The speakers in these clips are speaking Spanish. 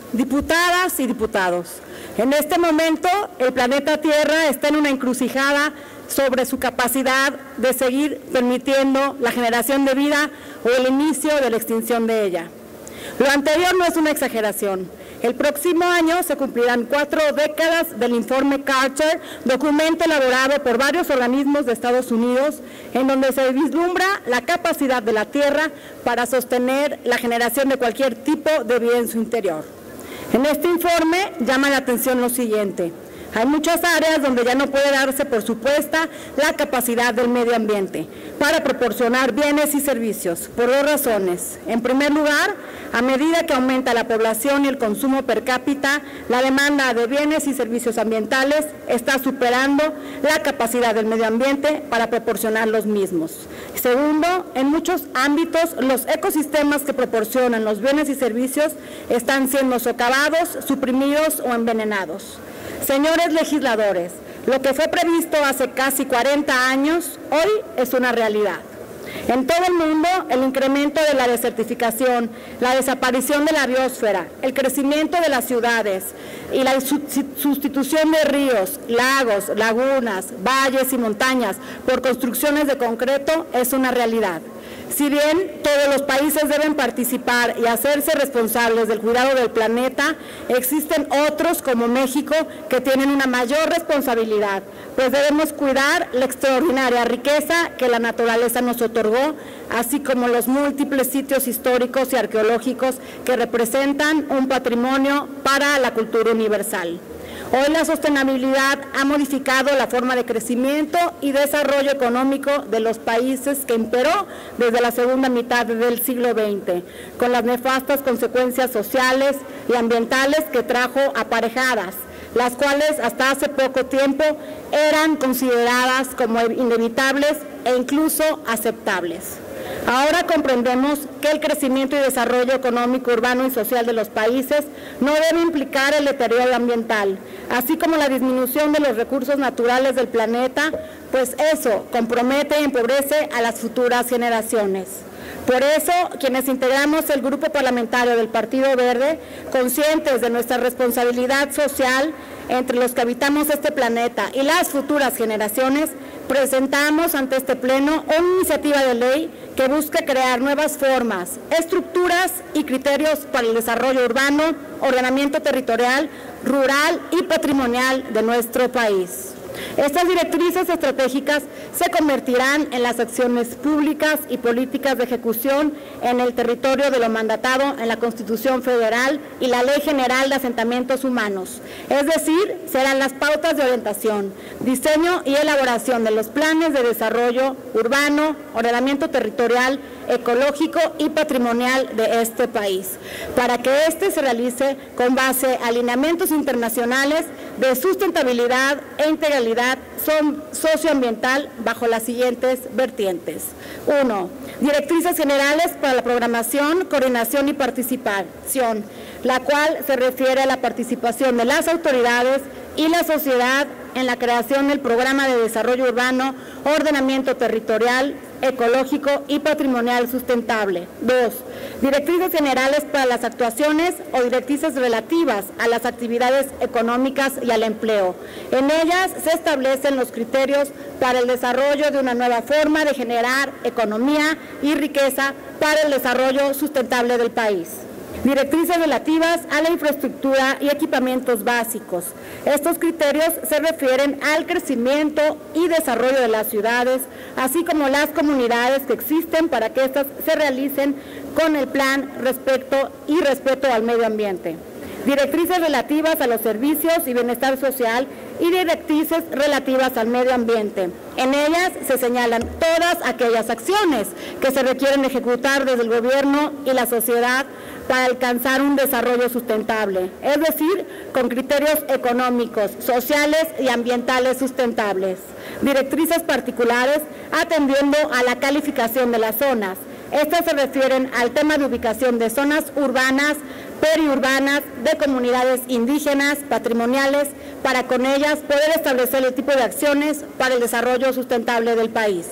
Diputadas y diputados, en este momento el planeta Tierra está en una encrucijada sobre su capacidad de seguir permitiendo la generación de vida o el inicio de la extinción de ella. Lo anterior no es una exageración. El próximo año se cumplirán 4 décadas del informe Carter, documento elaborado por varios organismos de Estados Unidos, en donde se vislumbra la capacidad de la Tierra para sostener la generación de cualquier tipo de vida en su interior. En este informe llama la atención lo siguiente: hay muchas áreas donde ya no puede darse por supuesta la capacidad del medio ambiente para proporcionar bienes y servicios, por 2 razones. En primer lugar, a medida que aumenta la población y el consumo per cápita, la demanda de bienes y servicios ambientales está superando la capacidad del medio ambiente para proporcionar los mismos. Segundo, en muchos ámbitos, los ecosistemas que proporcionan los bienes y servicios están siendo socavados, suprimidos o envenenados. Señores legisladores, lo que fue previsto hace casi 40 años, hoy es una realidad. En todo el mundo, el incremento de la desertificación, la desaparición de la biosfera, el crecimiento de las ciudades y la sustitución de ríos, lagos, lagunas, valles y montañas por construcciones de concreto es una realidad. Si bien todos los países deben participar y hacerse responsables del cuidado del planeta, existen otros, como México, que tienen una mayor responsabilidad, pues debemos cuidar la extraordinaria riqueza que la naturaleza nos otorgó, así como los múltiples sitios históricos y arqueológicos que representan un patrimonio para la cultura universal. Hoy la sostenibilidad ha modificado la forma de crecimiento y desarrollo económico de los países que imperó desde la segunda mitad del siglo XX, con las nefastas consecuencias sociales y ambientales que trajo aparejadas, las cuales hasta hace poco tiempo eran consideradas como inevitables e incluso aceptables. Ahora comprendemos que el crecimiento y desarrollo económico, urbano y social de los países no debe implicar el deterioro ambiental, así como la disminución de los recursos naturales del planeta, pues eso compromete y empobrece a las futuras generaciones. Por eso, quienes integramos el Grupo Parlamentario del Partido Verde, conscientes de nuestra responsabilidad social entre los que habitamos este planeta y las futuras generaciones, presentamos ante este Pleno una iniciativa de ley que busca crear nuevas formas, estructuras y criterios para el desarrollo urbano, ordenamiento territorial, rural y patrimonial de nuestro país. Estas directrices estratégicas se convertirán en las acciones públicas y políticas de ejecución en el territorio de lo mandatado en la Constitución Federal y la Ley General de Asentamientos Humanos. Es decir, serán las pautas de orientación, diseño y elaboración de los planes de desarrollo urbano, ordenamiento territorial, ecológico y patrimonial de este país, para que éste se realice con base a lineamientos internacionales de sustentabilidad e integralidad socioambiental bajo las siguientes vertientes. 1. Directrices generales para la programación, coordinación y participación, la cual se refiere a la participación de las autoridades y la sociedad en la creación del programa de desarrollo urbano, ordenamiento territorial, ecológico y patrimonial sustentable. 2. Directrices generales para las actuaciones o directrices relativas a las actividades económicas y al empleo. En ellas se establecen los criterios para el desarrollo de una nueva forma de generar economía y riqueza para el desarrollo sustentable del país. Directrices relativas a la infraestructura y equipamientos básicos. Estos criterios se refieren al crecimiento y desarrollo de las ciudades, así como las comunidades que existen para que éstas se realicen con el plan respeto al medio ambiente. Directrices relativas a los servicios y bienestar social y directrices relativas al medio ambiente. En ellas se señalan todas aquellas acciones que se requieren ejecutar desde el gobierno y la sociedad para alcanzar un desarrollo sustentable, es decir, con criterios económicos, sociales y ambientales sustentables. Directrices particulares atendiendo a la calificación de las zonas. Estas se refieren al tema de ubicación de zonas urbanas, periurbanas, de comunidades indígenas, patrimoniales, para con ellas poder establecer el tipo de acciones para el desarrollo sustentable del país.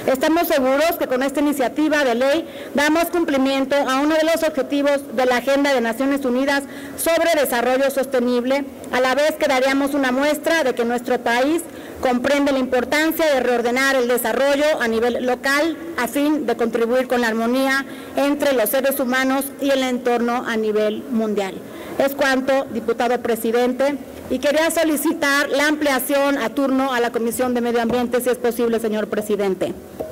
Estamos seguros que con esta iniciativa de ley damos cumplimiento a uno de los objetivos de la Agenda de Naciones Unidas sobre Desarrollo Sostenible, a la vez que daríamos una muestra de que nuestro país comprende la importancia de reordenar el desarrollo a nivel local a fin de contribuir con la armonía entre los seres humanos y el entorno a nivel mundial. Es cuanto, diputado presidente, y quería solicitar la ampliación a turno a la Comisión de Medio Ambiente, si es posible, señor presidente.